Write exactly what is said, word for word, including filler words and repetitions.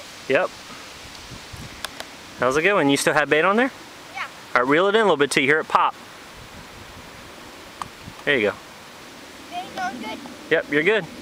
Yep. That was a good one. You still have bait on there? Yeah. All right, reel it in a little bit till you hear it pop. There you go. Bait going good? Yep, you're good.